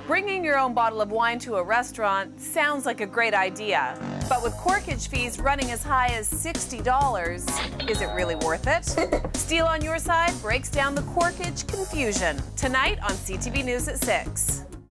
Bringing your own bottle of wine to a restaurant sounds like a great idea. But with corkage fees running as high as $60, is it really worth it? Steele on Your Side breaks down the corkage confusion tonight on CTV News at 6.